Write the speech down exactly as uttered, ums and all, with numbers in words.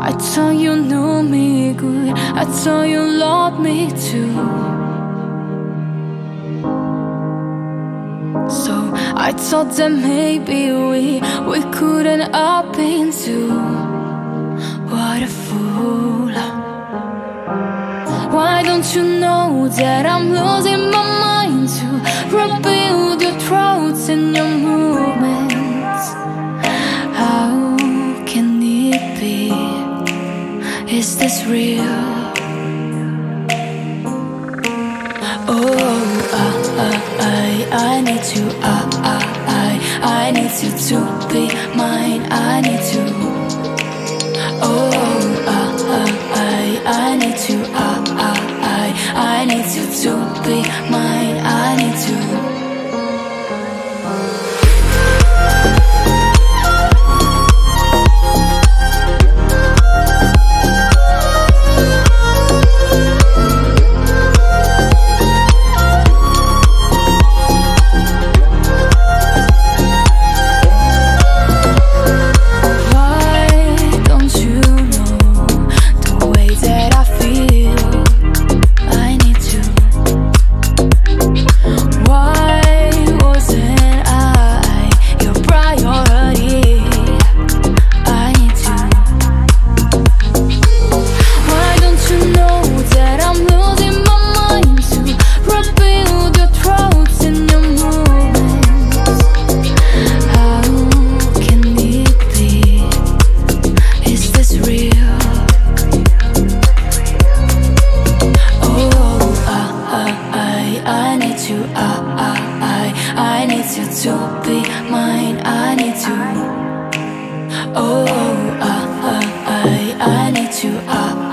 I thought you knew me good, I thought you loved me too. So I thought that maybe we, we could end up into. What a fool. Why don't you know that I'm losing my mind to rebuild your throats and your movements? How can it be? Is this real? Oh, I, I, I need you, I, I, I, I need you to be mine, I need you. Oh, I, I, I need you, I, I, I, I need you to be mine, I need you. I need you to be mine, I need you. Oh, I, I, I, I need you. I,